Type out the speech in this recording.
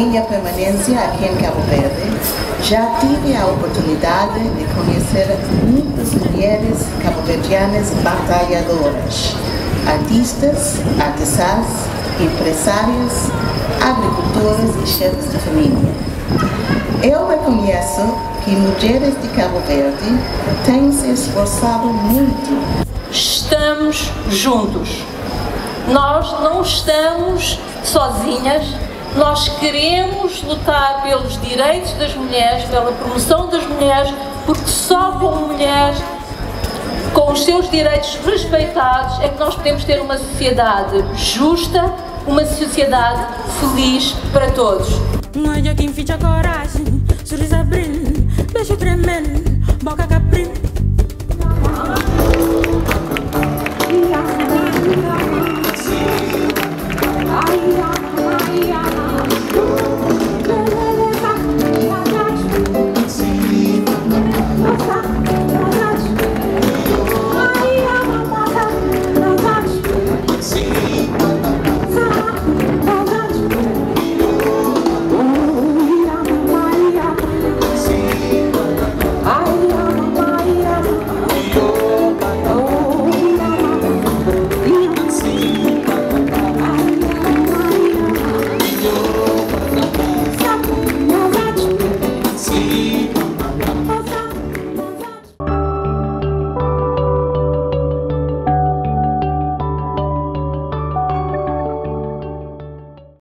minha permanência aqui em Cabo Verde, já tive a oportunidade de conhecer muitas mulheres cabo-verdianas batalhadoras, artistas, artesãs, empresárias, agricultores e chefes de família. Eu reconheço que mulheres de Cabo Verde têm se esforçado muito. Estamos juntos. Nós não estamos sozinhas. Nós queremos lutar pelos direitos das mulheres, pela promoção das mulheres, porque só como mulheres, com os seus direitos respeitados, é que nós podemos ter uma sociedade justa, uma sociedade feliz para todos. Olha quem fica coragem, sorriso abrindo, beijo tremendo, boca